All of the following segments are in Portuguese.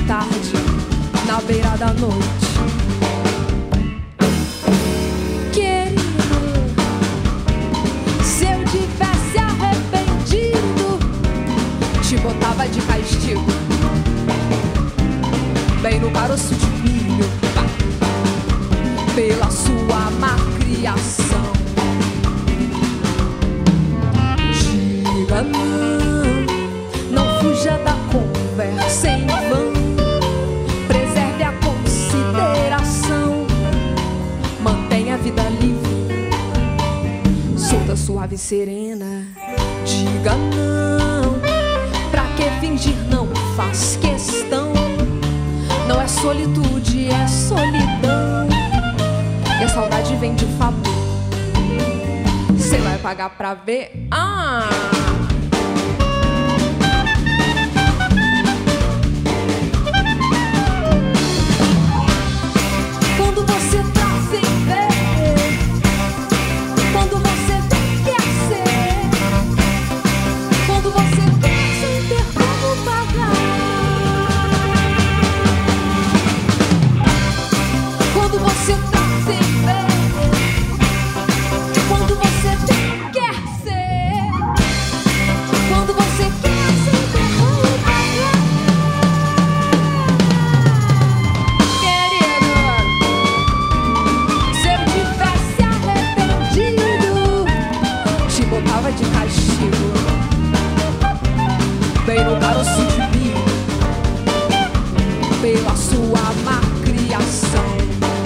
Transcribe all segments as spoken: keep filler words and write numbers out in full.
tarde, na beira da noite. Querido, se eu tivesse arrependido, te botava de castigo, bem no caroço de milho, pela sua má criação. Diga não, não fuja da conversa em vão, preserve a consideração, mantenha a vida livre, solta, suave e serena. Diga não, pra que fingir, não faz questão, não é solitude, é solidão, e a saudade vem de fato, cê vai pagar pra ver. Ah! Quando você tá sem ver, quando você quer ser, quando você quer sem ter como pagar, quando você tá sem ver, quando você quer ser, quando você quer sem ter como pagar. Querido, se eu tivesse arrependido, te botava de castigo, bem no caroço de milho, pela sua má criação.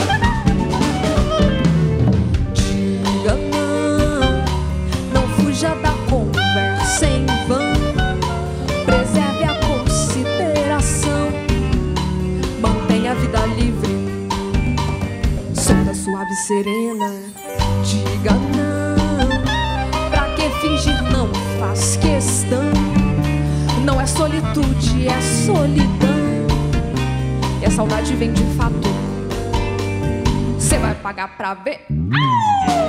Diga não, não fuja da conversa em vão, preserve a consideração, mantenha a vida livre, solta, suave e serena. Diga não, pra que fingir, não faz questão, não é solitude, é solidão, e a saudade vem de fato, cê vai pagar pra ver.